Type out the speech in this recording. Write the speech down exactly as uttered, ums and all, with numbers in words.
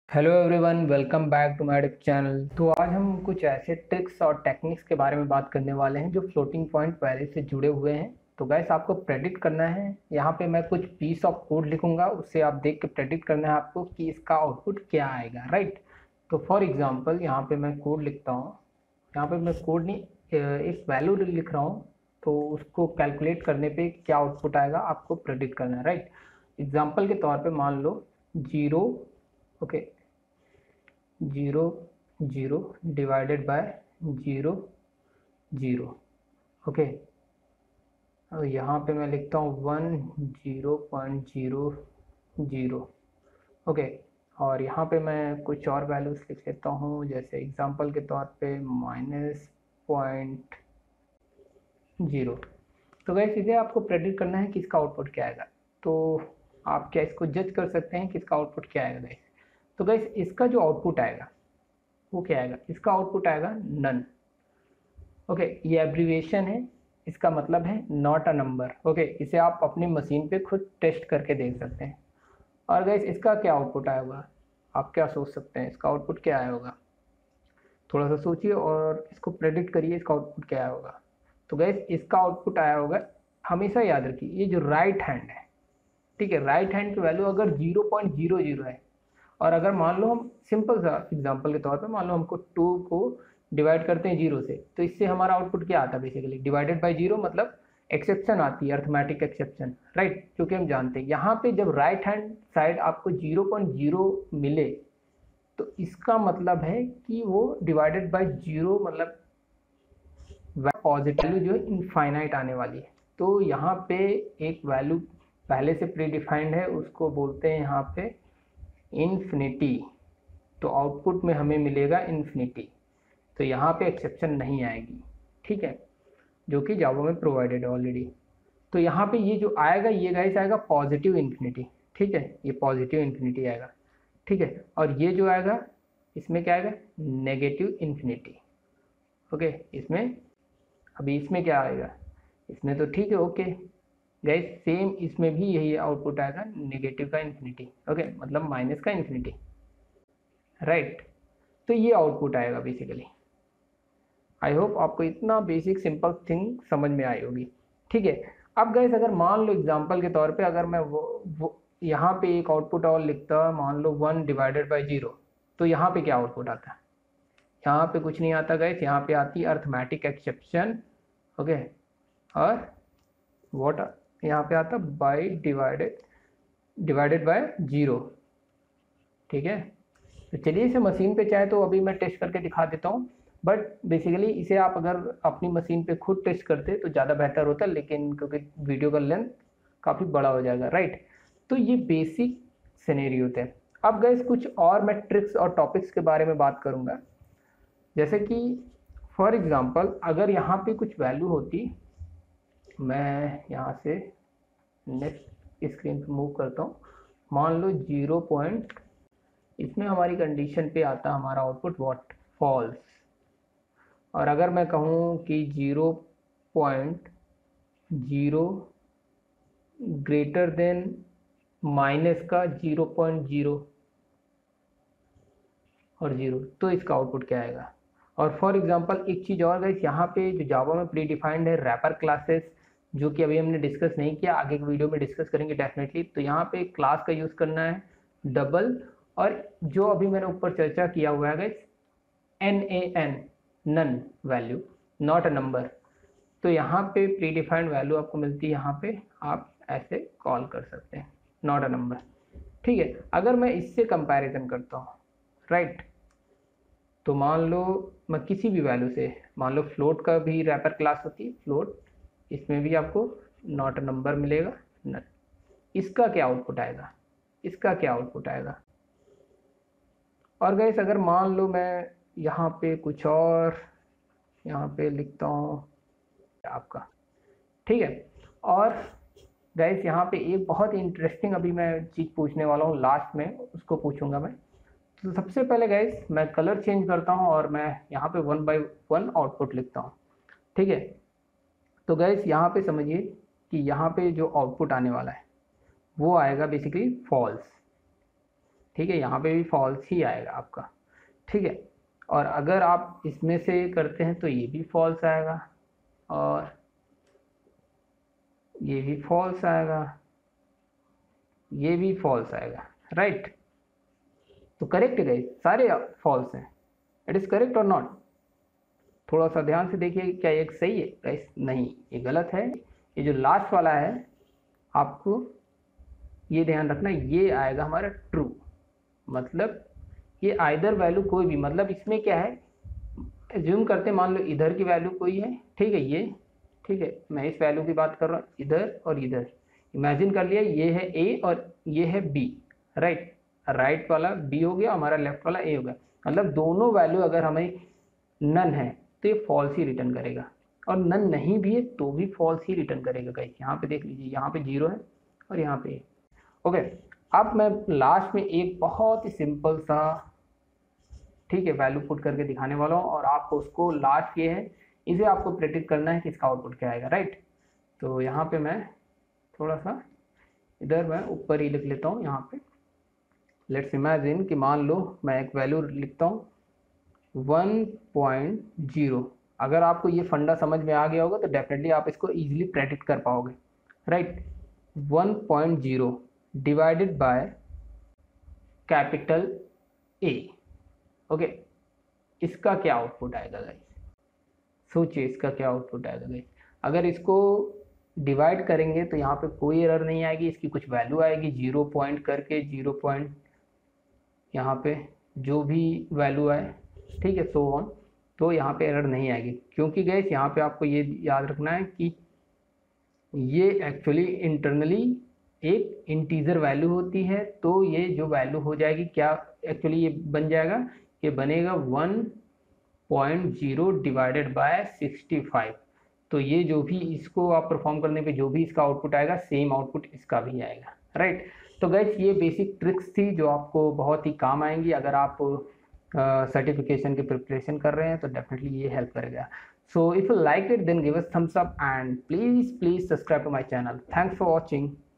Hello everyone, welcome back to my channel. तो आज हम कुछ ऐसे ट्रिक्स और टेक्निक्स के बारे में बात करने वाले हैं जो फ्लोटिंग पॉइंट वैल्यू से जुड़े हुए हैं। तो गैस आपको प्रेडिक्ट करना है। यहाँ पे मैं कुछ पीस ऑफ कोड लिखूंगा, उससे आप देख के प्रेडिक्ट करना है आपको कि इसका आउटपुट क्या आएगा, राइट। तो फॉर एग्जांपल यहाँ पे मैं कोड लिखता हूँ। यहाँ पे मैं कोड नहीं, एक वैल्यू लिख रहा हूँ। तो उसको कैलकुलेट करने पे क्या आउटपुट आएगा आपको प्रेडिक्ट करना है, राइट। एग्जाम्पल के तौर पर मान लो zero, okay, zero zero divided by zero zero, okay. और यहाँ पे मैं लिखता हूँ one zero point zero zero, okay. और यहाँ पे मैं कुछ और वैल्यूज लिख लेता हूँ, जैसे एग्जांपल के तौर पे माइनस पॉइंट जीरो। तो गैस इसे आपको प्रेडिक्ट करना है कि इसका आउटपुट क्या आएगा। तो आप क्या इसको जज कर सकते हैं कि इसका आउटपुट क्या आएगा गैस। तो गैस इसका जो आउटपुट आएगा वो क्या आएगा, इसका आउटपुट आएगा नन, ओके। ये एब्रीविएशन है, इसका मतलब है नॉट अ नंबर, ओके। इसे आप अपनी मशीन पे खुद टेस्ट करके देख सकते हैं। और गाइस इसका क्या आउटपुट आया होगा, आप क्या सोच सकते हैं इसका आउटपुट क्या आया होगा। थोड़ा सा सोचिए और इसको प्रेडिक्ट करिए इसका आउटपुट क्या आया होगा। तो गाइस इसका आउटपुट आया होगा, हमेशा याद रखिए ये जो राइट हैंड है, ठीक है, राइट हैंड की वैल्यू अगर जीरो पॉइंट जीरो जीरो है, और अगर मान लो हम सिंपल सा एग्जांपल के तौर पे मान लो हमको टू को डिवाइड करते हैं जीरो से, तो इससे हमारा आउटपुट क्या आता है, बेसिकली डिवाइडेड बाय जीरो, मतलब एक्सेप्शन आती है, अर्थमेटिक एक्सेप्शन, राइट। क्योंकि हम जानते हैं यहाँ पे जब राइट हैंड साइड आपको जीरो पॉइंट जीरो मिले तो इसका मतलब है कि वो डिवाइडेड बाय जीरो, मतलब पॉजिटिव वैल्यू जो है इनफाइनाइट आने वाली है। तो यहाँ पे एक वैल्यू पहले से प्री डिफाइंड है, उसको बोलते हैं यहाँ पे इन्फिनिटी। तो आउटपुट में हमें मिलेगा इन्फिनिटी, तो यहाँ पे एक्सेप्शन नहीं आएगी, ठीक है, जो कि जावा में प्रोवाइडेड है ऑलरेडी। तो यहाँ पे ये जो आएगा ये गाइस आएगा पॉजिटिव इन्फिनिटी, ठीक है, ये पॉजिटिव इन्फिनिटी आएगा, ठीक है। और ये जो आएगा इसमें क्या आएगा, नेगेटिव इन्फिनिटी, ओके। इसमें अभी इसमें क्या आएगा, इसमें तो ठीक है, ओके गाइस, सेम इसमें भी यही आउटपुट आएगा, नेगेटिव का इन्फिनिटी, ओके, मतलब माइनस का इन्फिनिटी, राइट। तो ये आउटपुट आएगा बेसिकली। आई होप आपको इतना बेसिक सिंपल थिंग समझ में आई होगी, ठीक है। अब गाइस अगर मान लो एग्जांपल के तौर पे अगर मैं वो, वो यहाँ पे एक आउटपुट और लिखता, मान लो वन डिवाइडेड बाय जीरो, तो यहाँ पे क्या आउटपुट आता है, यहाँ पे कुछ नहीं आता गाइस, यहाँ पे आती है अर्थमेटिक एक्सेप्शन, ओके। और व्हाट यहाँ पे आता by divided divided by zero, ठीक है। तो चलिए इसे मशीन पे चाहे तो अभी मैं टेस्ट करके दिखा देता हूँ, बट बेसिकली इसे आप अगर अपनी मशीन पे खुद टेस्ट करते तो ज़्यादा बेहतर होता, लेकिन क्योंकि वीडियो का लेंथ काफ़ी बड़ा हो जाएगा, राइट। तो ये बेसिक सिनेरियो होते हैं। अब गैस कुछ और मैं ट्रिक्स और टॉपिक्स के बारे में बात करूँगा, जैसे कि फॉर एग्जांपल अगर यहाँ पे कुछ वैल्यू होती, मैं यहाँ से नेक्स्ट स्क्रीन पे मूव करता हूँ, मान लो जीरो पॉइंट, इसमें हमारी कंडीशन पे आता हमारा आउटपुट व्हाट, फॉल्स। और अगर मैं कहूँ कि zero point zero greater than minus का जीरो पॉइंट जीरो और जीरो, तो इसका आउटपुट क्या आएगा। और फॉर एग्जांपल एक चीज़ और गाइस, यहाँ पे जो जावा में प्री डिफाइंड है रैपर क्लासेस, जो कि अभी हमने डिस्कस नहीं किया, आगे की वीडियो में डिस्कस करेंगे डेफिनेटली। तो यहाँ पे क्लास का यूज़ करना है डबल, और जो अभी मैंने ऊपर चर्चा किया हुआ है guys N A N, NaN value, not a number. तो यहाँ पे प्री डिफाइंड वैल्यू आपको मिलती है, यहाँ पे आप ऐसे कॉल कर सकते हैं, नॉट अ नंबर, ठीक है। अगर मैं इससे कंपैरिजन करता हूँ, राइट, तो मान लो मैं किसी भी वैल्यू से, मान लो फ्लोट का भी रैपर क्लास होती है फ्लोट, इसमें भी आपको नॉट अ नंबर मिलेगा, नन। इसका क्या आउटपुट आएगा, इसका क्या आउटपुट आएगा। और गाइस अगर मान लो मैं यहाँ पे कुछ और यहाँ पे लिखता हूँ आपका, ठीक है। और गाइस यहाँ पे एक बहुत इंटरेस्टिंग अभी मैं चीज़ पूछने वाला हूँ, लास्ट में उसको पूछूंगा मैं। तो सबसे पहले गाइस मैं कलर चेंज करता हूँ और मैं यहाँ पे वन बाय वन आउटपुट लिखता हूँ, ठीक है। तो गाइस यहाँ पे समझिए कि यहाँ पे जो आउटपुट आने वाला है वो आएगा बेसिकली फॉल्स, ठीक है, यहाँ पे भी फॉल्स ही आएगा आपका, ठीक है। और अगर आप इसमें से करते हैं तो ये भी फॉल्स आएगा और ये भी फॉल्स आएगा, ये भी फॉल्स आएगा, राइट। तो करेक्ट गए, सारे फॉल्स हैं। इट इज करेक्ट और नॉट? थोड़ा सा ध्यान से देखिए, क्या ये सही है गाइस? नहीं, ये गलत है। ये जो लास्ट वाला है, आपको ये ध्यान रखना, ये आएगा हमारा ट्रू। मतलब ये आइदर वैल्यू कोई भी, मतलब इसमें क्या है, एज्यूम करते मान लो इधर की वैल्यू कोई है, ठीक है, ये ठीक है, मैं इस वैल्यू की बात कर रहा हूँ, इधर और इधर इमेजिन कर लिया, ये है ए और ये है बी, राइट। राइट वाला बी हो गया, हमारा लेफ्ट वाला ए हो गया। मतलब दोनों वैल्यू अगर हमें नन है तो ये फॉल्स ही रिटर्न करेगा, और नन नहीं भी है तो भी फॉल्स ही रिटर्न करेगा गाइस। यहाँ पे देख लीजिए, यहाँ पे जीरो है और यहाँ पे। ओके, अब मैं लास्ट में एक बहुत ही सिंपल सा, ठीक है, वैल्यू पुट करके दिखाने वाला हूँ, और आपको उसको लास्ट ये है, इसे आपको प्रेडिक्ट करना है कि इसका आउटपुट क्या आएगा, राइट। तो यहाँ पे मैं थोड़ा सा इधर मैं ऊपर ही लिख लेता हूँ। यहाँ पे लेट्स इमेजिन कि मान लो मैं एक वैल्यू लिखता हूँ वन पॉइंट ज़ीरो। अगर आपको ये फंडा समझ में आ गया होगा तो डेफिनेटली आप इसको इजीली प्रेडिक्ट कर पाओगे, right. One point zero divided by capital A, okay, इसका क्या आउटपुट आएगा गाइस? सोचिए इसका क्या आउटपुट आएगा गाइस। अगर इसको डिवाइड करेंगे तो यहाँ पे कोई एरर नहीं आएगी, इसकी कुछ वैल्यू आएगी, जीरो पॉइंट करके जीरो पॉइंट यहाँ पे जो भी वैल्यू आए, ठीक है, सो ऑन, तो यहाँ पे एरर नहीं आएगी। क्योंकि गाइस यहाँ पे आपको ये याद रखना है कि ये एक्चुअली इंटरनली एक इंटीजर वैल्यू होती है, तो ये जो वैल्यू हो जाएगी, क्या एक्चुअली ये बन जाएगा, ये बनेगा one point zero divided by sixty five. तो ये जो भी इसको आप परफॉर्म करने पे जो भी इसका आउटपुट आएगा, सेम आउटपुट इसका भी आएगा, राइट। तो गाइस ये बेसिक ट्रिक्स थी जो आपको बहुत ही काम आएंगी अगर आप सर्टिफिकेशन की प्रिपरेशन कर रहे हैं, तो डेफिनेटली ये हेल्प करेगा। So if you like it then give us thumbs up and please please subscribe to my channel. Thanks for watching.